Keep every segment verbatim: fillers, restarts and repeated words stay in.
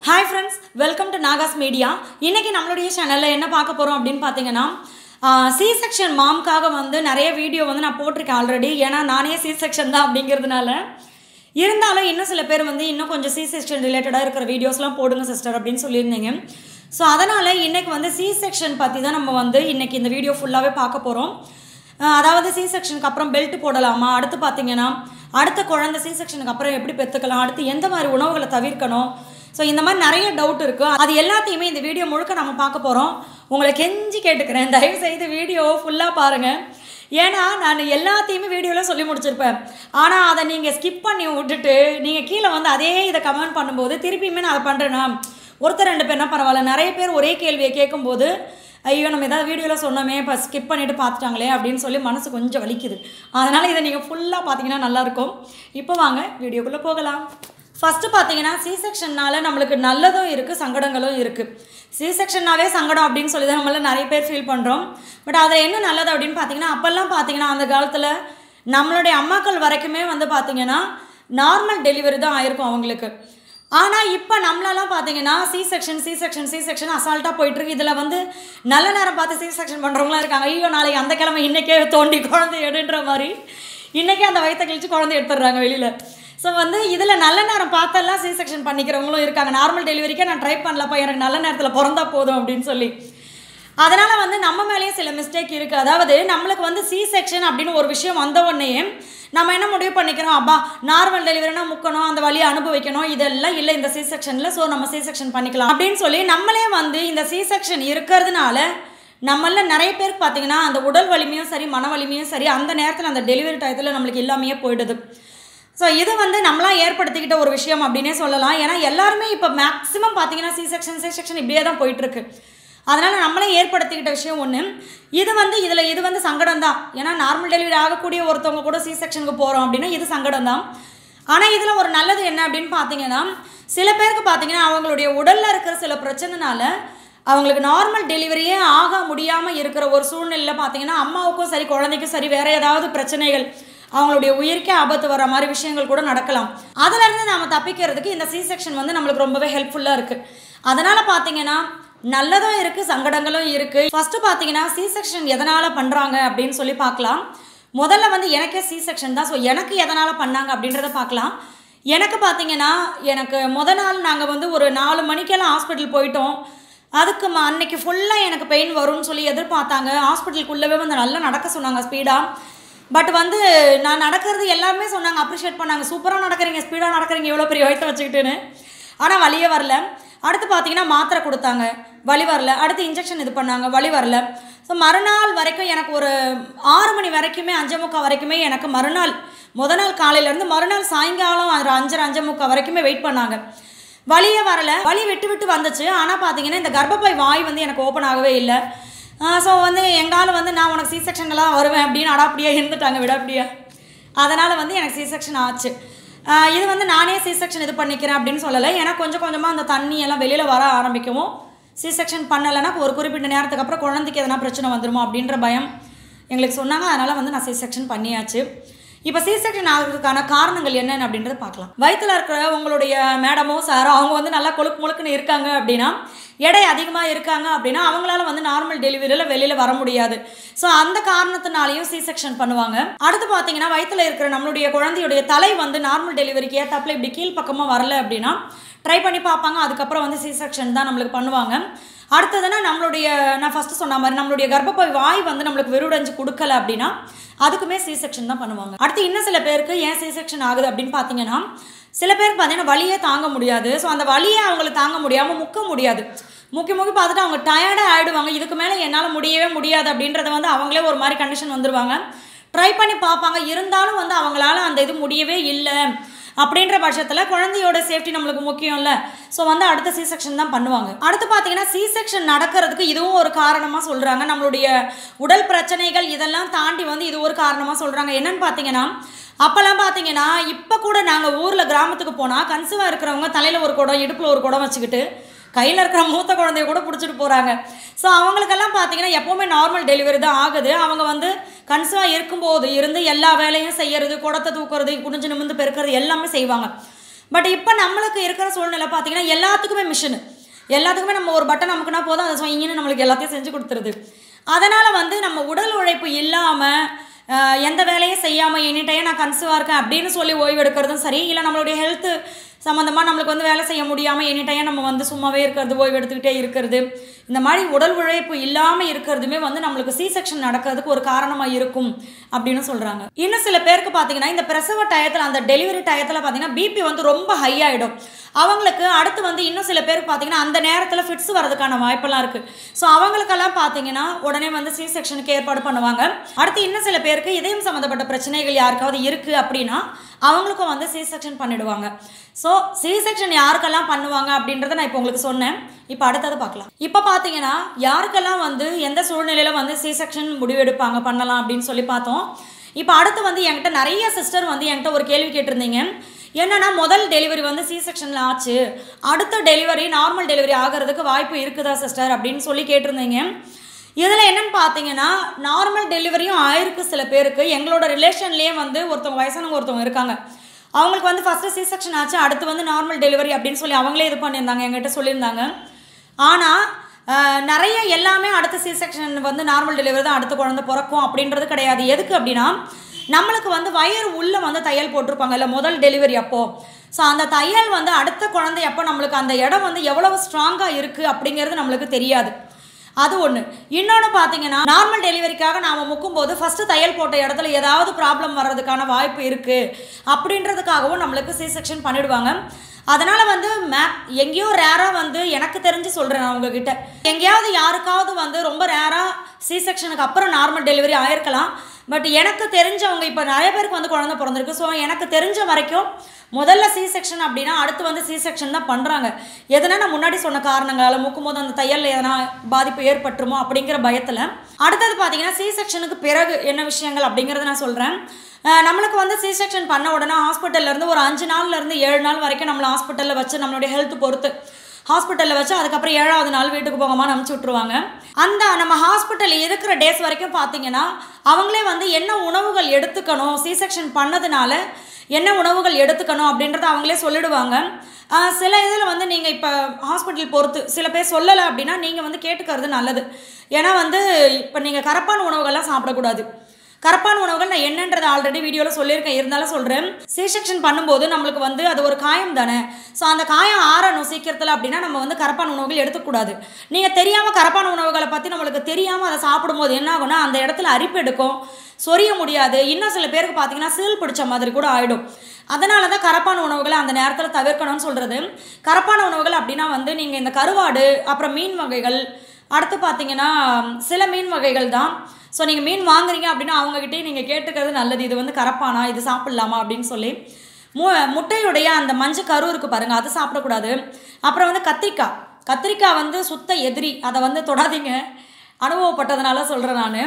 Hi friends, welcome to Nagas Media. இன்னைக்கு நம்மளுடைய சேனல்ல என்ன பார்க்க போறோம் அப்படினு பாத்தீங்கன்னா C section மாம்காக வந்து நிறைய வீடியோ வந்து நான் போட்டுருக்கேன் ஆல்ரெடி. ஏனா நானே C section தான் அப்படிங்கிறதுனால இருந்தாலும் இன்னும் சில பேர் வந்து இன்னும் கொஞ்சம் C section ரிலேட்டடா இருக்கிற வீடியோஸ்லாம் போடுங்க சிஸ்டர் அப்படினு சொல்லிருந்தீங்க. சோ அதனால இன்னைக்கு வந்து C section பத்தி தான் நம்ம வந்து இன்னைக்கு இந்த வீடியோ ஃபுல்லாவே பார்க்க போறோம். அதாவது C sectionக்கு அப்புறம் பெல்ட் போடலாமா, அடுத்து பாத்தீங்கன்னா அடுத்த குழந்தை C sectionக்கு அப்புறம் எப்படி பெத்துக்கலாம், அடுத்து எந்த மாதிரி உணவுகளை தவிர்க்கணும், சோ இந்த மாதிரி நிறைய டவுட் இருக்கு. அது எல்லாத்தையுமே இந்த வீடியோ முழுக்க நாம பார்க்க போறோம். உங்களை கெஞ்சி கேட்டுக்கிறேன், தயவு செய்து வீடியோ ஃபுல்லா பாருங்க. ஏனா நான் எல்லாத்தையுமே வீடியோல சொல்லி முடிச்சிருப்பேன். ஆனா அதை நீங்க ஸ்கிப் பண்ணி விட்டுட்டு நீங்க கீழே வந்து அதே இத கமெண்ட் பண்ணும்போது திருப்பியுமே நான் அதை பண்றேனா ஒருத்தர் ரெண்டு பேர்னா பரவாயில்ல, நிறைய பேர் ஒரே கேள்வியை கேட்கும்போது ஐயோ நம்ம ஏதாவது வீடியோல சொன்னோமே இப்போ ஸ்கிப் பண்ணிட்டு பார்த்துட்டாங்களே அப்படின்னு சொல்லி மனசு கொஞ்சம் வலிக்குது. அதனால இதை நீங்க ஃபுல்லா பாத்தீங்கன்னா நல்லா இருக்கும். இப்போ வாங்க வீடியோக்குள்ள போகலாம். ஃபர்ஸ்ட் பாத்தீங்கன்னா C sectionனால நமக்கு நல்லதும் இருக்கு சங்கடங்களும் இருக்கு. C sectionனாவே சங்கடம் அப்படினு சொல்லி தான் நம்மள நிறைய பேர் ஃபீல் பண்றோம். பட் அதுல என்ன நல்லது அப்படினு பாத்தீங்கன்னா அப்பெல்லாம் பாத்தீங்கன்னா அந்த காலத்துல நம்மளுடைய அம்மாக்கள் வரைக்குமே வந்து பாத்தீங்கன்னா நார்மல் டெலிவரி தான் ஆயிருக்கும் அவங்களுக்கு. ஆனா இப்போ நம்மளலாம் பாத்தீங்கன்னா C section C section C section அசால்ட்டா போயிட்டு இருக்கு. இதுல வந்து நல்ல நேரம் பார்த்து C section பண்றவங்களா இருக்காங்க. ஐயோ நாளைக்கு அந்த கிழமை இன்னைக்கே தோண்டி குழந்தை எடுன்ற மாதிரி இன்னைக்கே அந்த வயித்தை கிழிச்சு குழந்தை எடுத்துறாங்க வெளியில. சோ வந்து இதுல நல்ல நேரம் பார்த்தெல்லாம் C section பண்ணிக்கிறவங்களும் இருக்காங்க. நார்மல் டெலிவரிக்கே நான் ட்ரை பண்ணலப்பா, எனக்கு நல்ல நேரத்துல பிறந்தா போதும் அப்படின்னு சொல்லி. அதனால வந்து நம்ம மேலேயே சில மிஸ்டேக் இருக்கு. அதாவது நம்மளுக்கு வந்து C section அப்படின்னு ஒரு விஷயம் வந்த உடனே நம்ம என்ன முடிவு பண்ணிக்கிறோம், அப்பா நார்மல் டெலிவரினா முக்கணும், அந்த வலியை அனுபவிக்கணும், இதெல்லாம் இல்லை இந்த C sectionல, ஸோ நம்ம C section பண்ணிக்கலாம் அப்படின்னு சொல்லி நம்மளே வந்து இந்த C section இருக்கிறதுனால நம்மள நிறைய பேருக்கு பார்த்தீங்கன்னா அந்த உடல் வலிமையும் சரி மன வலிமையும் சரி அந்த நேரத்தில் அந்த டெலிவரி டயத்தில் நம்மளுக்கு எல்லாமே போயிடுது. ஸோ இது வந்து நம்மளாம் ஏற்படுத்திக்கிட்ட ஒரு விஷயம் அப்படின்னே சொல்லலாம். ஏன்னா எல்லாருமே இப்போ மேக்ஸிமம் பார்த்தீங்கன்னா C section C section இப்படியே தான் போயிட்டுருக்கு. அதனால் நம்மளே ஏற்படுத்திக்கிட்ட விஷயம் ஒன்று இது வந்து இதில் இது வந்து சங்கடம் தான். ஏன்னா நார்மல் டெலிவரி ஆகக்கூடிய ஒருத்தவங்க கூட C sectionக்கு போகிறோம் அப்படின்னா இது சங்கடம் தான். ஆனால் இதில் ஒரு நல்லது என்ன அப்படின்னு பார்த்தீங்கன்னா சில பேருக்கு பார்த்தீங்கன்னா அவங்களுடைய உடலில் இருக்கிற சில பிரச்சனைனால அவங்களுக்கு நார்மல் டெலிவரியே ஆக முடியாமல் இருக்கிற ஒரு சூழ்நிலையில் பார்த்தீங்கன்னா அம்மாவுக்கும் சரி குழந்தைக்கும் சரி வேறு ஏதாவது பிரச்சனைகள் அவங்களுடைய உயிருக்கே ஆபத்து வர மாதிரி விஷயங்கள் கூட நடக்கலாம். அதுலேருந்து நாம் தப்பிக்கிறதுக்கு இந்த C section வந்து நம்மளுக்கு ரொம்பவே ஹெல்ப்ஃபுல்லாக இருக்குது. அதனால் பார்த்தீங்கன்னா நல்லதும் இருக்குது சங்கடங்களும் இருக்குது. ஃபஸ்ட்டு பார்த்தீங்கன்னா C section எதனால் பண்ணுறாங்க அப்படின்னு சொல்லி பார்க்கலாம். முதல்ல வந்து எனக்கே C section தான். ஸோ எனக்கு எதனால் பண்ணாங்க அப்படின்றத பார்க்கலாம். எனக்கு பார்த்தீங்கன்னா எனக்கு முத நாள் நாங்கள் வந்து ஒரு நாலு மணிக்கெல்லாம் ஹாஸ்பிட்டல் போயிட்டோம். அதுக்கு அன்னைக்கு ஃபுல்லாக எனக்கு பெயின் வரும்னு சொல்லி எதிர்பார்த்தாங்க. ஹாஸ்பிட்டலுக்குள்ளவே வந்து நல்லா நடக்க சொன்னாங்க ஸ்பீடாக. பட் வந்து நான் நடக்கிறது எல்லாருமே சொன்னாங்க, அப்ரிஷியேட் பண்ணாங்க, சூப்பராக நடக்கிறீங்க, ஸ்பீடாக நடக்கிறீங்க, எவ்வளோ பெரிய வயிற்ற வச்சுக்கிட்டுன்னு. ஆனால் வலியே வரல. அடுத்து பார்த்தீங்கன்னா மாத்திரை கொடுத்தாங்க, வலி வரல. அடுத்து இன்ஜெக்ஷன் இது பண்ணாங்க, வலி வரல. ஸோ மறுநாள் வரைக்கும் எனக்கு ஒரு ஆறு மணி வரைக்குமே அஞ்சு முக்கால் வரைக்குமே எனக்கு மறுநாள் முத நாள் காலையிலேருந்து மறுநாள் சாயங்காலம் ஒரு அஞ்சரை அஞ்சு முக்கால் வரைக்குமே வெயிட் பண்ணாங்க, வலியே வரல. வலி விட்டு விட்டு வந்துச்சு. ஆனால் பார்த்தீங்கன்னா இந்த கர்ப்பப்பை வாய் வந்து எனக்கு ஓப்பன் ஆகவே இல்லை. ஸோ வந்து எங்காலும் வந்து நான் உனக்கு C sectionலாம் வருவேன் அப்படின்னு அடாப்படியா இருந்துட்டாங்க விடாப்படியா. அதனால் வந்து எனக்கு C section ஆச்சு. இது வந்து நானே C section இது பண்ணிக்கிறேன் அப்படின்னு சொல்லலை. ஏன்னா கொஞ்சம் கொஞ்சமாக அந்த தண்ணி எல்லாம் வெளியில் வர ஆரம்பிக்கவும் C section பண்ணலைன்னா ஒரு குறிப்பிட்ட நேரத்துக்கு அப்புறம் குழந்தைக்கு எதனா பிரச்சனை வந்துடுமோ அப்படின்ற பயம் எங்களுக்கு சொன்னாங்க. அதனால் வந்து நான் C section பண்ணியாச்சு. இப்போ C section ஆகிறதுக்கான காரணங்கள் என்னென்னு அப்படின்றத பார்க்கலாம். வயிற்றில் இருக்கிற உங்களுடைய மேடமோ சாரோ அவங்க வந்து நல்லா கொழுக்கு முழுக்குன்னு இருக்காங்க அப்படின்னா, எடை அதிகமாக இருக்காங்க அப்படின்னா அவங்களால வந்து நார்மல் டெலிவரியில் வெளியில் வர முடியாது. ஸோ அந்த காரணத்தினாலையும் C section பண்ணுவாங்க. அடுத்து பார்த்தீங்கன்னா வயிற்றில் இருக்கிற நம்மளுடைய குழந்தையுடைய தலை வந்து நார்மல் டெலிவரிக்கு ஏற்றாப்புல இப்படி கீழ் பக்கமாக வரல அப்படின்னா ட்ரை பண்ணி பார்ப்பாங்க. அதுக்கப்புறம் வந்து C section தான் நம்மளுக்கு பண்ணுவாங்க. அடுத்ததுன்னா நம்மளுடைய நான் ஃபஸ்ட்டு சொன்ன மாதிரி நம்மளுடைய கர்ப்பப்பை வாய் வந்து நம்மளுக்கு விருடஞ்சு கொடுக்கல அப்படின்னா அதுக்குமே C section தான் பண்ணுவாங்க. அடுத்து இன்னும் சில பேருக்கு ஏன் C section ஆகுது அப்படின்னு பார்த்தீங்கன்னா சில பேருக்கு பார்த்தீங்கன்னா வலியே தாங்க முடியாது. ஸோ அந்த வலியை அவங்களுக்கு தாங்க முடியாமல் முக்க முடியாது. முக்கி முக்கி பார்த்துட்டு அவங்க டயர்டாக ஆகிடுவாங்க. இதுக்கு மேலே என்னால் முடியவே முடியாது அப்படின்றத வந்து அவங்களே ஒரு மாதிரி கண்டிஷன் வந்துடுவாங்க. ட்ரை பண்ணி பார்ப்பாங்க, இருந்தாலும் வந்து அவங்களால அந்த இது முடியவே இல்லை அப்படின்ற பட்சத்தில் குழந்தையோட சேஃப்டி நம்மளுக்கு முக்கியம் இல்லை. ஸோ வந்து அடுத்த C section தான் பண்ணுவாங்க. அடுத்து பார்த்தீங்கன்னா C section நடக்கிறதுக்கு இதுவும் ஒரு காரணமாக சொல்கிறாங்க. நம்மளுடைய உடல் பிரச்சனைகள் இதெல்லாம் தாண்டி வந்து இது ஒரு காரணமாக சொல்கிறாங்க. என்னன்னு பார்த்தீங்கன்னா அப்போல்லாம் பார்த்தீங்கன்னா இப்போ கூட நாங்கள் ஊரில் கிராமத்துக்கு போனால் கன்சீவாக இருக்கிறவங்க தலையில் ஒரு குடம் இடுப்பில் ஒரு குடம் வச்சுக்கிட்டு கையில் இருக்கிற மூத்த குழந்தைய கூட பிடிச்சிட்டு போகிறாங்க. ஸோ அவங்களுக்கெல்லாம் பார்த்தீங்கன்னா எப்போவுமே நார்மல் டெலிவரி தான் ஆகுது. அவங்க வந்து கன்சீவாக இருக்கும்போது இருந்து எல்லா வேலையும் செய்கிறது, குடத்தை தூக்குறது, குனிஞ்சு நிமிந்து பெருக்கிறது எல்லாமே செய்வாங்க. பட் இப்போ நம்மளுக்கு இருக்கிற சூழ்நிலை பார்த்தீங்கன்னா எல்லாத்துக்குமே மிஷினு, எல்லாத்துக்குமே நம்ம ஒரு பட்டன் நமக்குனா போதும் அதை சொங்கின்னு நம்மளுக்கு எல்லாத்தையும் செஞ்சு கொடுத்துருது. அதனால் வந்து நம்ம உடல் உழைப்பு இல்லாமல் எந்த வேலையும் செய்யாமல் எனி டைம் நான் கன்சீவாக இருக்கேன் அப்படின்னு சொல்லி ஓய்வு எடுக்கிறதும் சரி, இல்லை நம்மளுடைய ஹெல்த்து சம்மந்தமாக நம்மளுக்கு வந்து வேலை செய்ய முடியாமல் எனி டைம் நம்ம வந்து சும்மாவே இருக்கிறது, ஓய்வு எடுத்துக்கிட்டே இருக்கிறது, இந்த மாதிரி உடல் உழைப்பு இல்லாமல் இருக்கிறதுமே வந்து நம்மளுக்கு சி செக்ஷன் நடக்கிறதுக்கு ஒரு காரணமாக இருக்கும் அப்படின்னு சொல்கிறாங்க. இன்னும் சில பேருக்கு பார்த்தீங்கன்னா இந்த பிரசவ டயத்தில், அந்த டெலிவரி டயத்தில் பார்த்தீங்கன்னா பிபி வந்து ரொம்ப ஹை ஆகிடும். அவங்களுக்கு அடுத்து வந்து இன்னும் சில பேருக்கு பார்த்தீங்கன்னா அந்த நேரத்தில் ஃபிட்ஸ் வரதுக்கான வாய்ப்பெல்லாம் இருக்குது. ஸோ அவங்களுக்கெல்லாம் பார்த்தீங்கன்னா உடனே வந்து சி செக்ஷனுக்கு ஏற்பாடு பண்ணுவாங்க. அடுத்து இன்னும் சில பேருக்கு இதயம் சம்மந்தப்பட்ட பிரச்சனைகள் யாருக்காவது இருக்குது அப்படின்னா அவங்களுக்கும் வந்து சி செக்ஷன் பண்ணிடுவாங்க. ஸோ சி செக்ஷன் யாருக்கெல்லாம் பண்ணுவாங்க அப்படின்றத நான் இப்போ உங்களுக்கு சொன்னேன். இப்போ அடுத்தது பார்க்கலாம். இப்போ பார்த்தீங்கன்னா யாருக்கெல்லாம் வந்து எந்த சூழ்நிலையில் வந்து சி செக்ஷன் முடிவெடுப்பாங்க பண்ணலாம் அப்படின்னு சொல்லி பார்த்தோம். இப்போ அடுத்து வந்து என்கிட்ட நிறைய சிஸ்டர் வந்து என்கிட்ட ஒரு கேள்வி கேட்டிருந்தீங்க. என்னன்னா முதல் டெலிவரி வந்து சி செக்ஷனில் ஆச்சு, அடுத்த டெலிவரி நார்மல் டெலிவரி ஆகிறதுக்கு வாய்ப்பு இருக்குதா சிஸ்டர் அப்படின்னு சொல்லி கேட்டிருந்தீங்க. இதில் என்னென்னு பார்த்தீங்கன்னா நார்மல் டெலிவரியும் ஆயிருக்கு சில பேருக்கு. எங்களோட ரிலேஷன்லேயே வந்து ஒருத்தவங்க வயசானவங்க ஒருத்தவங்க இருக்காங்க. அவங்களுக்கு வந்து ஃபஸ்ட்டு சி செக்ஷன் ஆச்சு, அடுத்து வந்து நார்மல் டெலிவரி அப்படின்னு சொல்லி அவங்களே இது பண்ணியிருந்தாங்க, எங்கிட்ட சொல்லியிருந்தாங்க. ஆனால் நிறைய எல்லாமே அடுத்த சி செக்ஷன் வந்து நார்மல் டெலிவரி தான் அடுத்த குழந்தை பிறக்கும் அப்படின்றது கிடையாது. எதுக்கு அப்படின்னா நம்மளுக்கு வந்து வயிறு உள்ளே வந்து தையல் போட்டிருப்பாங்க இல்லை முதல் டெலிவரி அப்போது. ஸோ அந்த தையல் வந்து அடுத்த குழந்தை அப்போ நம்மளுக்கு அந்த இடம் வந்து எவ்வளவு ஸ்ட்ராங்காக இருக்குது அப்படிங்கிறது நம்மளுக்கு தெரியாது. அது ஒன்று. இன்னொன்று பார்த்தீங்கன்னா நார்மல் டெலிவரிக்காக நாம் முக்கும்போது ஃபஸ்ட்டு தையல் போட்ட இடத்துல ஏதாவது ப்ராப்ளம் வர்றதுக்கான வாய்ப்பு இருக்குது அப்படின்றதுக்காகவும் நம்மளுக்கு சி செக்ஷன் பண்ணிவிடுவாங்க. அதனால் வந்து மே எங்கேயோ ரேராக வந்து எனக்கு தெரிஞ்சு சொல்கிறேன் நான் உங்ககிட்ட, எங்கேயாவது யாருக்காவது வந்து ரொம்ப ரேராக சி செக்ஷனுக்கு அப்புறம் நார்மல் டெலிவரி ஆயிருக்கலாம். பட் எனக்கு தெரிஞ்சவங்க இப்போ நிறைய பேருக்கு வந்து குழந்தை பிறந்திருக்கு. ஸோ எனக்கு தெரிஞ்ச வரைக்கும் முதல்ல சி செக்ஷன் அப்படின்னா அடுத்து வந்து சி செக்ஷன் தான் பண்ணுறாங்க. எதுனா நான் முன்னாடி சொன்ன காரணங்களால் முக்கும்போது அந்த தையல் எதனா பாதிப்பு ஏற்பட்டுருமோ அப்படிங்கிற பயத்தில். அடுத்தது பார்த்தீங்கன்னா சி செக்ஷனுக்கு பிறகு என்ன விஷயங்கள் அப்படிங்கிறத நான் சொல்கிறேன். நம்மளுக்கு வந்து சி செக்ஷன் பண்ண உடனே ஹாஸ்பிட்டல்லேருந்து ஒரு அஞ்சு நாள்லேருந்து ஏழு நாள் வரைக்கும் நம்மளை ஹாஸ்பிட்டலில் வச்சு நம்மளுடைய ஹெல்த் பொறுத்து ஹாஸ்பிட்டலில் வச்சு அதுக்கப்புறம் ஏழாவது நாள் வீட்டுக்கு போகாமல் அனுப்பிச்சி விட்ருவாங்க. அந்த நம்ம ஹாஸ்பிட்டல் இருக்கிற டேஸ் வரைக்கும் பார்த்தீங்கன்னா அவங்களே வந்து என்ன உணவுகள் எடுத்துக்கணும், சி செக்ஷன் பண்ணதுனால என்ன உணவுகள் எடுத்துக்கணும் அப்படின்றத அவங்களே சொல்லிடுவாங்க. சில இதில் வந்து நீங்கள் இப்போ ஹாஸ்பிட்டல் பொறுத்து சில பேர் சொல்லலை அப்படின்னா நீங்கள் வந்து கேட்டுக்கிறது நல்லது. ஏன்னா வந்து இப்போ நீங்கள் கரப்பான உணவுகள்லாம் சாப்பிடக்கூடாது. கரப்பான உணவுகள் நான் என்னன்றது ஆல்ரெடி வீடியோவில் சொல்லியிருக்கேன், இருந்தாலும் சொல்கிறேன். சி செக்ஷன் பண்ணும்போது நம்மளுக்கு வந்து அது ஒரு காயம் தானே. ஸோ அந்த காயம் ஆறணும் சீக்கிரத்தில் அப்படின்னா நம்ம வந்து கரப்பான உணவுகள் எடுத்துக்கூடாது. நீங்கள் தெரியாமல் கரப்பான உணவுகளை பற்றி நம்மளுக்கு தெரியாமல் அதை சாப்பிடும்போது என்ன ஆகும்னா அந்த இடத்துல அரிப்பு எடுக்கும், சொரிய முடியாது. இன்னும் சில பேருக்கு பார்த்தீங்கன்னா சீல் பிடிச்ச மாதிரி கூட ஆகிடும். அதனால தான் கரப்பான உணவுகளை அந்த நேரத்தில் தவிர்க்கணும்னு சொல்கிறது. கரப்பான உணவுகள் அப்படின்னா வந்து நீங்கள் இந்த கருவாடு, அப்புறம் மீன் வகைகள், அடுத்து பார்த்தீங்கன்னா சில மீன் வகைகள் தான். ஸோ நீங்கள் மீன் வாங்குறீங்க அப்படின்னா அவங்ககிட்டே நீங்கள் கேட்டுக்கிறது நல்லது, இது வந்து கரப்பானா, இது சாப்பிட்லாமா அப்படின்னு சொல்லி. மு முட்டையுடைய அந்த மஞ்சள் கரு இருக்குது பாருங்கள், அது சாப்பிடக்கூடாது. அப்புறம் வந்து கத்திரிக்காய் கத்திரிக்காய் வந்து சுத்த எதிரி, அதை வந்து தொடாதீங்க, அனுபவப்பட்டதுனால சொல்கிறேன் நான்.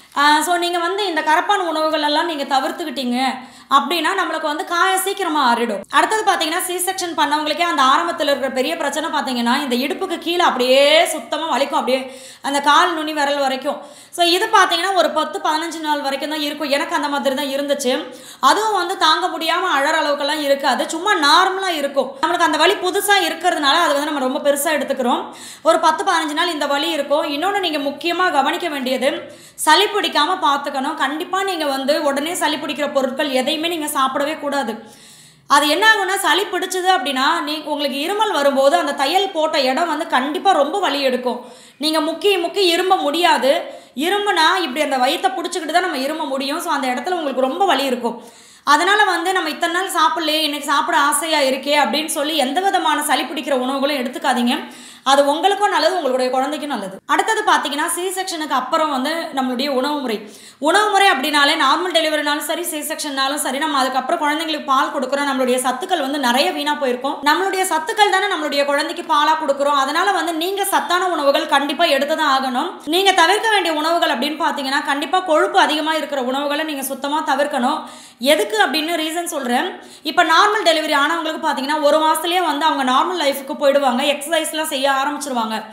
ஸோ நீங்கள் வந்து இந்த கரப்பான உணவுகள் எல்லாம் நீங்கள் தவிர்த்துக்கிட்டீங்க அப்படின்னா நம்மளுக்கு வந்து காயம் சீக்கிரமாக ஆறிடும். அடுத்தது பார்த்தீங்கன்னா சி செக்ஷன் பண்ணவங்களுக்கே அந்த ஆரம்பத்தில் இருக்கிற பெரிய பிரச்சனை பார்த்தீங்கன்னா இந்த இடுப்புக்கு கீழே அப்படியே சுத்தமாக வலிக்கும், அப்படியே அந்த கால் நுனி விரல் வரைக்கும். ஸோ இது பார்த்தீங்கன்னா ஒரு பத்து பதினஞ்சு நாள் வரைக்கும் தான் இருக்கும். எனக்கு அந்த மாதிரி தான் இருந்துச்சு. அதுவும் வந்து தாங்க முடியாமல் அழற அளவுக்கெல்லாம் இருக்காது, சும்மா நார்மலாக இருக்கும். நம்மளுக்கு அந்த வலி புதுசாக இருக்கிறதுனால அது வந்து நம்ம ரொம்ப பெருசாக எடுத்துக்கிறோம். ஒரு பத்து பதினஞ்சு நாள் இந்த வலி இருக்கும். இன்னொன்று நீங்கள் முக்கியமாக கவனிக்க வேண்டியது, சளி பிடிக்காமல் பார்த்துக்கணும். கண்டிப்பாக நீங்கள் வந்து உடனே சளி பிடிக்கிற பொருட்கள் எதையுமே நீங்கள் சாப்பிடவே கூடாது. அது என்ன ஆகும்னா சளி பிடிச்சது அப்படின்னா நீ உங்களுக்கு இருமல் வரும்போது அந்த தையல் போட்ட இடம் வந்து கண்டிப்பாக ரொம்ப வலி எடுக்கும். நீங்கள் முக்கி முக்கி இரும்ப முடியாது. இரும்புனா இப்படி அந்த வயிற்றை பிடிச்சிக்கிட்டு தான் நம்ம இரும்ப முடியும். ஸோ அந்த இடத்துல உங்களுக்கு ரொம்ப வலி இருக்கும். அதனால் வந்து நம்ம இத்தனை நாள் சாப்பிட்லையே, இன்றைக்கி சாப்பிட ஆசையாக இருக்கே அப்படின்னு சொல்லி எந்த விதமான சளி பிடிக்கிற உணவுகளும் எடுத்துக்காதீங்க. அது உங்களுக்கும் நல்லது, உங்களுடைய குழந்தைக்கும் நல்லது. அடுத்தது பார்த்தீங்கன்னா சி செக்ஷனுக்கு அப்புறம் வந்து நம்மளுடைய உணவு முறை உணவு முறை அப்படின்னாலே நார்மல் டெலிவரினாலும் சரி, சி செக்ஷன்னாலும் சரி, நம்ம அதுக்கப்புறம் குழந்தைங்களுக்கு பால் கொடுக்குறோம். நம்மளுடைய சத்துக்கள் வந்து நிறைய வீணாக போயிருக்கும். நம்மளுடைய சத்துக்கள் தானே நம்மளுடைய குழந்தைக்கு பாலாக கொடுக்குறோம். அதனால் வந்து நீங்கள் சத்தான உணவுகள் கண்டிப்பாக எடுத்து தான் ஆகணும். நீங்கள் தவிர்க்க வேண்டிய உணவுகள் அப்படின்னு பார்த்தீங்கன்னா கண்டிப்பாக கொழுப்பு அதிகமாக இருக்கிற உணவுகளை நீங்கள் சுத்தமாக தவிர்க்கணும். எதுக்கு அப்படின்னு ரீசன் சொல்கிறேன். இப்போ நார்மல் டெலிவரி ஆனவங்களுக்கு பார்த்தீங்கன்னா ஒரு மாதத்துலேயே வந்து அவங்க நார்மல் லைஃபுக்கு போயிடுவாங்க, எக்ஸசைஸ்லாம் செய்ய ஆரம்பிச்சிருவாங்க.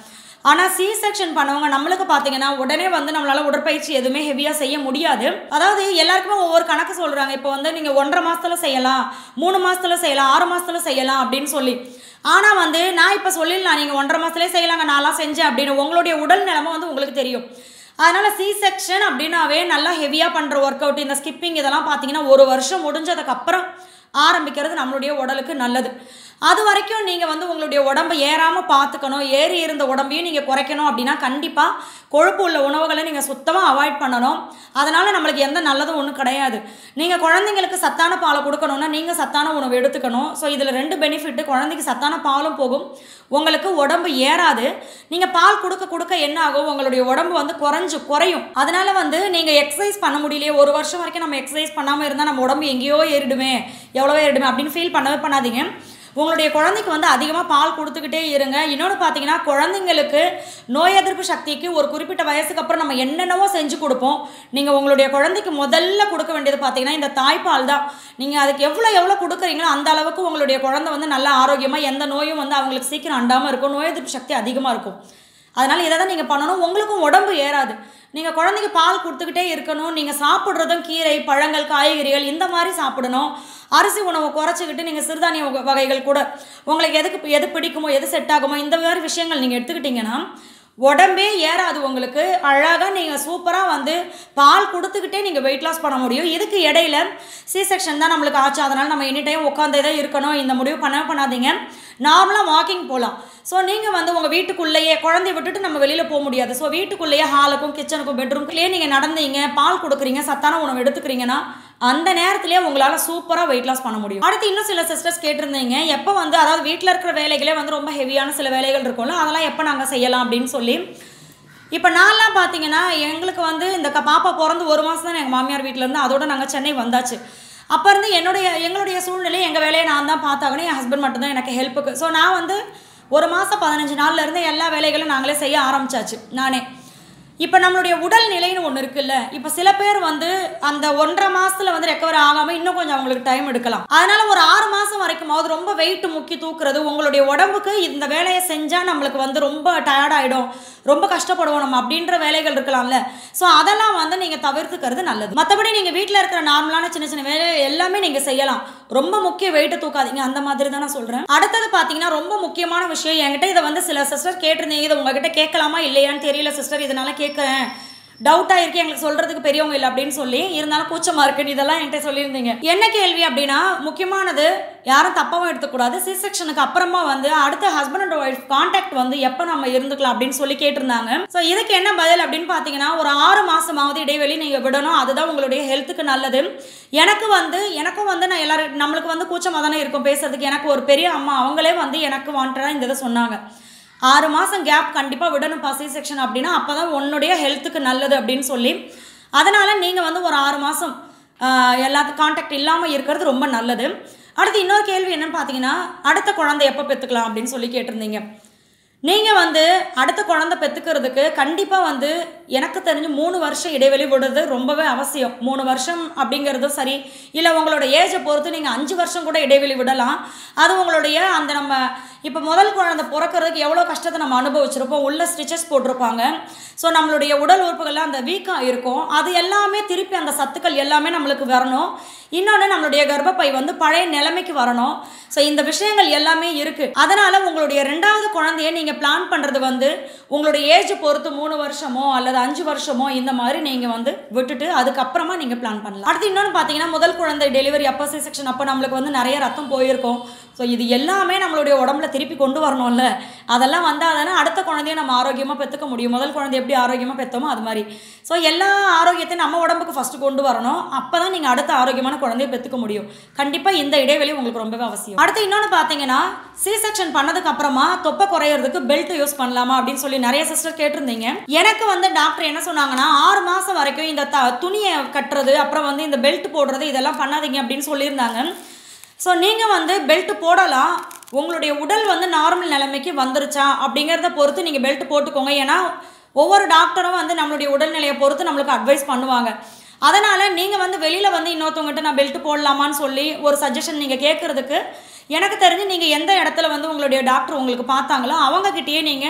ஆனால் சி செக்ஷன் பண்ணவங்க நம்மளுக்கு பார்த்தீங்கன்னா உடனே வந்து நம்மளால் உடற்பயிற்சி எதுவுமே ஹெவியாக செய்ய முடியாது. அதாவது எல்லாருக்குமே ஒவ்வொரு கணக்கு சொல்கிறாங்க. இப்போ வந்து நீங்கள் ஒன்றரை மாதத்தில் செய்யலாம், மூணு மாதத்தில் செய்யலாம், ஆறு மாதத்தில் செய்யலாம் அப்படின்னு சொல்லி. ஆனால் வந்து நான் இப்போ சொல்லிடலாம், நீங்கள் ஒன்றரை மாதத்துலேயே செய்யலாங்க, நான்லாம் செஞ்சேன் அப்படின்னு. உங்களுடைய உடல் நிலைமை வந்து உங்களுக்கு தெரியும். அதனால் சி செக்ஷன் அப்படின்னாவே நல்லா ஹெவியாக பண்ணுற ஒர்க் அவுட், இந்த ஸ்கிப்பிங் இதெல்லாம் பார்த்தீங்கன்னா ஒரு வருஷம் முடிஞ்சதுக்கப்புறம் ஆரம்பிக்கிறது நம்மளுடைய உடலுக்கு நல்லது. அது வரைக்கும் நீங்கள் வந்து உங்களுடைய உடம்பை ஏறாமல் பார்த்துக்கணும். ஏறி இருந்த உடம்பையும் நீங்கள் குறைக்கணும் அப்படின்னா கண்டிப்பாக கொழுப்பு உள்ள உணவுகளை நீங்கள் சுத்தமாக அவாய்ட் பண்ணணும். அதனால் நம்மளுக்கு எந்த நல்லதும் ஒன்றும் கிடையாது. நீங்கள் குழந்தைங்களுக்கு சத்தான பாலை கொடுக்கணுன்னா நீங்கள் சத்தான உணவு எடுத்துக்கணும். ஸோ இதில் ரெண்டு பெனிஃபிட்டு, குழந்தைக்கு சத்தான பாலும் போகும், உங்களுக்கு உடம்பு ஏறாது. நீங்கள் பால் கொடுக்க கொடுக்க என்ன ஆகும், உங்களுடைய உடம்பு வந்து குறைஞ்சு குறையும். அதனால் வந்து நீங்கள் எக்ஸசைஸ் பண்ண முடியலையே, ஒரு வருஷம் வரைக்கும் நம்ம எக்ஸசைஸ் பண்ணாமல் இருந்தால் நம்ம உடம்பு எங்கேயோ ஏறிடுமே, எவ்வளோ ஏறிடுமே அப்படின்னு ஃபீல் பண்ணவே பண்ணாதீங்க. உங்களுடைய குழந்தைக்கு வந்து அதிகமாக பால் கொடுத்துக்கிட்டே இருங்க. இன்னொன்று பார்த்தீங்கன்னா, குழந்தைங்களுக்கு நோய் எதிர்ப்பு சக்திக்கு ஒரு குறிப்பிட்ட வயசுக்கு அப்புறம் நம்ம என்னென்னவோ செஞ்சு கொடுப்போம். நீங்கள் உங்களுடைய குழந்தைக்கு முதல்ல கொடுக்க வேண்டியது பார்த்தீங்கன்னா இந்த தாய்ப்பால் தான். நீங்கள் அதுக்கு எவ்வளோ எவ்வளோ கொடுக்குறீங்களோ அந்த அளவுக்கு உங்களுடைய குழந்தை வந்து நல்லா ஆரோக்கியமாக, எந்த நோயும் வந்து அவங்களுக்கு சீக்கிரம் அண்டாமல் இருக்கும், நோய் எதிர்ப்பு சக்தி அதிகமாக இருக்கும். அதனால் இதை தான் நீங்கள் பண்ணணும். உங்களுக்கும் உடம்பு ஏறாது. நீங்கள் குழந்தைக்கு பால் கொடுத்துக்கிட்டே இருக்கணும். நீங்கள் சாப்பிட்றதும் கீரை, பழங்கள், காய்கறிகள் இந்த மாதிரி சாப்பிடணும். அரிசி உணவை குறைச்சிக்கிட்டு நீங்கள் சிறுதானிய வகைகள் கூட உங்களுக்கு எதுக்கு எது பிடிக்குமோ, எது செட் ஆகுமோ, இந்த மாதிரி விஷயங்கள் நீங்கள் எடுத்துக்கிட்டிங்கன்னா உடம்பே ஏறாது உங்களுக்கு. அழகாக நீங்கள் சூப்பராக வந்து பால் கொடுத்துக்கிட்டே நீங்கள் வெயிட் லாஸ் பண்ண முடியும். இதுக்கு இடையில சி செக்ஷன் தான் நம்மளுக்கு ஆச்சு, அதனால் நம்ம எனி டைம் உட்காந்தே தான் இருக்கணும், இந்த முடிவு பண்ண பண்ணாதீங்க. நார்மலாக வாக்கிங் போகலாம். ஸோ நீங்கள் வந்து உங்கள் வீட்டுக்குள்ளேயே, குழந்தைய விட்டுட்டு நம்ம வெளியில் போக முடியாது. ஸோ வீட்டுக்குள்ளேயே ஹாலுக்கும் கிச்சனுக்கும் பெட்ரூம்குள்ளேயே நீங்கள் நடந்தீங்க, பால் கொடுக்குறீங்க, சத்தான உணவு எடுத்துக்கிறீங்கன்னா அந்த நேரத்திலே உங்களால் சூப்பராக வெயிட் லாஸ் பண்ண முடியும். அடுத்து இன்னும் சில சிஸ்டர்ஸ் கேட்டிருந்தீங்க, எப்போ வந்து அதாவது வீட்டில் இருக்கிற வேலைகளே வந்து ரொம்ப ஹெவியான சில வேலைகள் இருக்கும்ல, அதெல்லாம் எப்போ நாங்கள் செய்யலாம் அப்படின்னு சொல்லி. இப்போ நான்லாம் பார்த்தீங்கன்னா எங்களுக்கு வந்து இந்த பாப்பா பிறந்து ஒரு மாதம் தான் எங்கள் மாமியார் வீட்டிலேருந்து, அதோடு நாங்கள் சென்னை வந்தாச்சு. அப்போ இருந்து என்னுடைய எங்களுடைய சூழ்நிலை, எங்கள் வேலையை நான் தான் பார்த்தாகணும், என் ஹஸ்பண்ட் மட்டும்தான் எனக்கு ஹெல்ப்புக்கு. ஸோ நான் வந்து ஒரு மாதம் பதினஞ்சு நாள்லேருந்து எல்லா வேலைகளும் நாங்களே செய்ய ஆரம்பித்தாச்சு நானே. இப்போ நம்மளுடைய உடல் நிலைன்னு ஒன்று இருக்குல்ல, இப்போ சில பேர் வந்து அந்த ஒன்றரை மாதத்தில் வந்து ரெக்கவர் ஆகாமல் இன்னும் கொஞ்சம் அவங்களுக்கு டைம் எடுக்கலாம். அதனால் ஒரு ஆறு மாதம் வரைக்கும் அது ரொம்ப வெயிட் முக்கி தூக்குறது உங்களுடைய உடம்புக்கு இந்த வேலையை செஞ்சால் நம்மளுக்கு வந்து ரொம்ப டயர்டாகிடும், ரொம்ப கஷ்டப்படுவோம் நம்ம அப்படின்ற வேலைகள் இருக்கலாம்ல. ஸோ அதெல்லாம் வந்து நீங்கள் தவிர்த்துக்கிறது நல்லது. மற்றபடி நீங்கள் வீட்டில் இருக்கிற நார்மலான சின்ன சின்ன வேலை எல்லாமே நீங்கள் செய்யலாம். ரொம்ப முக்கிய வெயிட்டை தூக்காதீங்க, அந்த மாதிரி தான் நான் சொல்கிறேன். அடுத்தது பார்த்தீங்கன்னா ரொம்ப முக்கியமான விஷயம், என்கிட்ட இதை வந்து சில சிஸ்டர் கேட்டிருந்தீங்க, இதை உங்ககிட்ட கேட்கலாமா இல்லையான்னு தெரியல சிஸ்டர், இதனால கேட்குறேன், டவுட்டாக இருக்கு, எங்களுக்கு சொல்கிறதுக்கு பெரியவங்க இல்லை அப்படின்னு சொல்லி, இருந்தாலும் கூச்சமாக இருக்குன்னு இதெல்லாம் என்கிட்ட சொல்லியிருந்தீங்க. என்ன கேள்வி அப்படின்னா, முக்கியமானது யாரும் தப்பாகவும் எடுத்துக்கூடாது, சி செக்ஷனுக்கு அப்புறமா வந்து அடுத்த ஹஸ்பண்ட் அண்ட் ஒய்ஃப் கான்டாக்ட் வந்து எப்போ நம்ம இருந்துக்கலாம் அப்படின்னு சொல்லி கேட்டிருந்தாங்க. ஸோ இதுக்கு என்ன பதில் அப்படின்னு பார்த்தீங்கன்னா, ஒரு ஆறு மாதமாவது இடைவெளி நீங்கள் விடணும், அதுதான் உங்களுடைய ஹெல்த்துக்கு நல்லது. எனக்கு வந்து எனக்கும் வந்து நான் எல்லாரும் நம்மளுக்கு வந்து கூச்சமாக தானே இருக்கும் பேசுறதுக்கு. எனக்கு ஒரு பெரிய அம்மா அவங்களே வந்து எனக்கு வாண்டடாக இந்த இதை சொன்னாங்க, ஆறு மாதம் கேப் கண்டிப்பாக விடணும் சி செக்ஷன் அப்படின்னா, அப்போ தான் உன்னுடைய ஹெல்த்துக்கு நல்லது அப்படின்னு சொல்லி. அதனால் நீங்கள் வந்து ஒரு ஆறு மாதம் எல்லாத்துக்கும் கான்டாக்ட் இல்லாமல் இருக்கிறது ரொம்ப நல்லது. அடுத்து இன்னொரு கேள்வி என்னன்னு பார்த்தீங்கன்னா, அடுத்த குழந்தை எப்போ பெற்றுக்கலாம் அப்படின்னு சொல்லி கேட்டிருந்தீங்க. நீங்கள் வந்து அடுத்த குழந்தை பெற்றுக்கிறதுக்கு கண்டிப்பாக வந்து எனக்கு தெரிஞ்சு மூணு வருஷம் இடைவெளி விடுறது ரொம்பவே அவசியம். மூணு வருஷம் அப்படிங்கிறதும் சரி, இல்லை உங்களோட ஏஜை பொறுத்து நீங்கள் அஞ்சு வருஷம் கூட இடைவெளி விடலாம். அது உங்களுடைய அந்த நம்ம இப்போ முதல் குழந்தை பிறக்கிறதுக்கு எவ்வளோ கஷ்டத்தை நம்ம அனுபவிச்சிருப்போம், உள்ள ஸ்டிச்சஸ் போட்டிருப்பாங்க. ஸோ நம்மளுடைய உடல் உறுப்புகள்லாம் அந்த வீக்காக இருக்கும், அது எல்லாமே திருப்பி அந்த சத்துக்கள் எல்லாமே நம்மளுக்கு வரணும். இன்னொன்று நம்மளுடைய கர்ப்பப்பை வந்து பழைய நிலைமைக்கு வரணும். ஸோ இந்த விஷயங்கள் எல்லாமே இருக்குது. அதனால் உங்களுடைய ரெண்டாவது குழந்தைய நீங்கள் பிளான் பண்ணுறது வந்து உங்களுடைய ஏஜ் பொறுத்து மூணு வருஷமோ அல்லது அஞ்சு வருஷமோ இந்த மாதிரி நீங்கள் வந்து விட்டுட்டு அதுக்கப்புறமா நீங்கள் பிளான் பண்ணலாம். அடுத்து இன்னொன்று பார்த்தீங்கன்னா, முதல் குழந்தை டெலிவரி அப்போ சி செக்ஷன் அப்போ நம்மளுக்கு வந்து நிறைய ரத்தம் போயிருக்கும். ஸோ இது எல்லாமே நம்மளுடைய உடம்புல திருப்பி கொண்டு வரணும்ல, அதெல்லாம் வந்தால் தானே அடுத்த குழந்தைய நம்ம ஆரோக்கியமாக பெற்றுக்க முடியும். முதல் குழந்தை எப்படி ஆரோக்கியமாக பெற்றோமோ அது மாதிரி. ஸோ எல்லா ஆரோக்கியத்தையும் நம்ம உடம்புக்கு ஃபஸ்ட்டு கொண்டு வரணும், அப்போ தான் நீங்கள் அடுத்த ஆரோக்கியமான குழந்தைய பெற்றுக்க முடியும். கண்டிப்பாக இந்த இடைவெளி உங்களுக்கு ரொம்பவே அவசியம். அடுத்து இன்னொன்று பார்த்தீங்கன்னா, சி செக்ஷன் பண்ணதுக்கு அப்புறமா தொப்பை குறையிறதுக்கு பெல்ட் யூஸ் பண்ணலாமா அப்படின்னு சொல்லி நிறைய சிஸ்டர் கேட்டிருந்தீங்க. எனக்கு வந்து டாக்டர் என்ன சொன்னாங்கன்னா, ஆறு மாதம் வரைக்கும் இந்த த துணியை கட்டுறது, அப்புறம் வந்து இந்த பெல்ட் போடுறது இதெல்லாம் பண்ணாதீங்க அப்படின்னு சொல்லியிருந்தாங்க. ஸோ நீங்கள் வந்து பெல்ட் போடலாம், உங்களுடைய உடல் வந்து நார்மல் நிலைமைக்கு வந்துருச்சா அப்படிங்கிறத பொறுத்து நீங்கள் பெல்ட் போட்டுக்கோங்க. ஏன்னா ஒவ்வொரு டாக்டரும் வந்து நம்மளுடைய உடல்நிலையை பொறுத்து நம்மளுக்கு அட்வைஸ் பண்ணுவாங்க. அதனால் நீங்கள் வந்து வெளியில் வந்து இன்னொருத்தவங்ககிட்ட நான் பெல்ட் போடலாமான்னு சொல்லி ஒரு சஜஷன் நீங்கள் கேட்குறதுக்கு எனக்கு தெரிஞ்சு நீங்கள் எந்த இடத்துல வந்து உங்களுடைய டாக்டர் உங்களுக்கு பார்த்தாங்களோ அவங்கக்கிட்டேயே நீங்கள்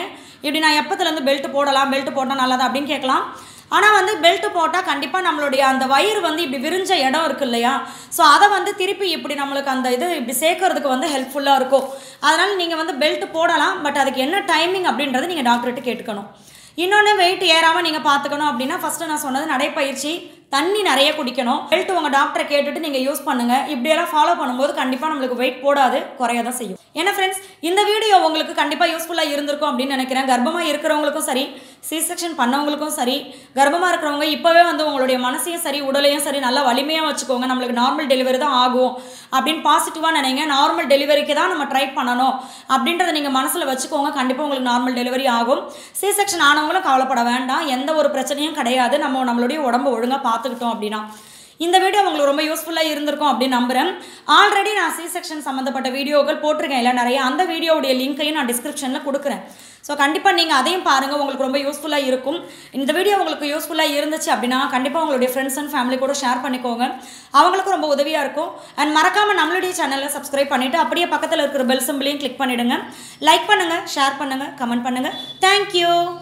இப்படி நான் எப்போத்துலேருந்து பெல்ட் போடலாம், பெல்ட் போட்டால் நல்லதா அப்படின்னு கேட்கலாம். ஆனால் வந்து பெல்ட் போட்டால் கண்டிப்பாக நம்மளுடைய அந்த வயிறு வந்து இப்படி விரிஞ்ச இடம் இருக்குது இல்லையா, ஸோ அதை வந்து திருப்பி இப்படி நம்மளுக்கு அந்த இது இப்படி சேர்க்கறதுக்கு வந்து ஹெல்ப்ஃபுல்லாக இருக்கும். அதனால் நீங்கள் வந்து பெல்ட் போடலாம், பட் அதுக்கு என்ன டைமிங் அப்படின்றது நீங்கள் டாக்டர்கிட்ட கேட்டுக்கணும். இன்னொன்று வெயிட் ஏறாமல் நீங்கள் பார்த்துக்கணும் அப்படின்னா ஃபஸ்ட்டு நான் சொன்னது நடைப்பயிற்சி, தண்ணி நிறைய குடிக்கணும். பெல்ட் உங்கள் டாக்டரை கேட்டுட்டு நீங்கள் யூஸ் பண்ணுங்கள். இப்படியெல்லாம் ஃபாலோ பண்ணும்போது கண்டிப்பாக நம்மளுக்கு வெயிட் போடாது, குறைய தான் செய்யும். ஏன்னா ஃப்ரெண்ட்ஸ், இந்த வீடியோ உங்களுக்கு கண்டிப்பாக யூஸ்ஃபுல்லாக இருந்திருக்கும் அப்படின்னு நினைக்கிறேன். கர்ப்பமாக இருக்கிறவங்களுக்கும் சரி, சி செக்ஷன் பண்ணவங்களுக்கும் சரி, கர்ப்பமாக இருக்கிறவங்க இப்போவே வந்து உங்களுடைய மனசையும் சரி உடலையும் சரி நல்லா வலிமையாக வச்சுக்கோங்க. நம்மளுக்கு நார்மல் டெலிவரி தான் ஆகும் அப்படின்னு பாசிட்டிவாக நினைங்க. நார்மல் டெலிவரிக்கு தான் நம்ம ட்ரை பண்ணணும் அப்படின்றத நீங்கள் மனசில் வச்சுக்கோங்க. கண்டிப்பாக உங்களுக்கு நார்மல் டெலிவரி ஆகும். சி செக்ஷன் ஆனவங்களும் கவலைப்பட வேண்டாம், எந்த ஒரு பிரச்சனையும் கிடையாது. நம்ம நம்மளுடைய உடம்பு ஒழுங்காக பார்த்துக்கிட்டோம் அப்படின்னா. இந்த வீடியோ உங்களுக்கு ரொம்ப யூஸ்ஃபுல்லாக இருந்திருக்கும் அப்படின்னு நம்புகிறேன். ஆல்ரெடி நான் சி செக்ஷன் சம்மந்தப்பட்ட வீடியோக்கள் போட்டிருக்கேன் இல்லை நிறைய, அந்த வீடியோவுடைய லிங்க்கையும் நான் டிஸ்கிரிப்ஷனில் கொடுக்குறேன். ஸோ கண்டிப்பாக நீங்கள் அதையும் பாருங்கள், உங்களுக்கு ரொம்ப யூஸ்ஃபுல்லாக இருக்கும். இந்த வீடியோ உங்களுக்கு யூஸ்ஃபுல்லாக இருந்துச்சு அப்படின்னா கண்டிப்பாக உங்களுடைய ஃப்ரெண்ட்ஸ் அண்ட் ஃபேமிலி கூட ஷேர் பண்ணிக்கோங்க, அவங்களுக்கும் ரொம்ப உதவியாக இருக்கும். அண்ட் மறக்காமல் நம்மளுடைய சேனலை சப்ஸ்கிரைப் பண்ணிவிட்டு அப்படியே பக்கத்தில் இருக்கிற பெல் சிம்பிளையும் கிளிக் பண்ணிவிடுங்க. லைக் பண்ணுங்கள், ஷேர் பண்ணுங்கள், கமெண்ட் பண்ணுங்கள். தேங்க்யூ.